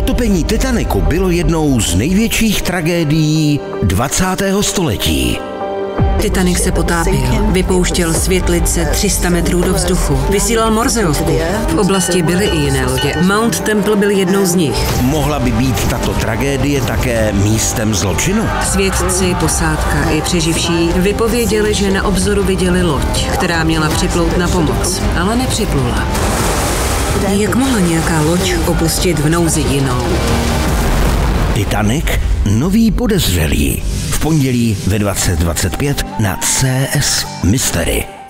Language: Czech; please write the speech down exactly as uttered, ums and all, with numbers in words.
Potopení Titanicu bylo jednou z největších tragédií dvacátého století. Titanic se potápěl, vypouštěl světlice tři sta metrů do vzduchu, vysílal morzeovku. V oblasti byly i jiné lodě. Mount Temple byl jednou z nich. Mohla by být tato tragédie také místem zločinu? Svědci, posádka i přeživší vypověděli, že na obzoru viděli loď, která měla připlout na pomoc, ale nepřiplula. Jak mohla nějaká loď opustit v nouzi jinou? Titanic – nový podezřelý. V pondělí ve dvacet dvacet pět na C S Mystery.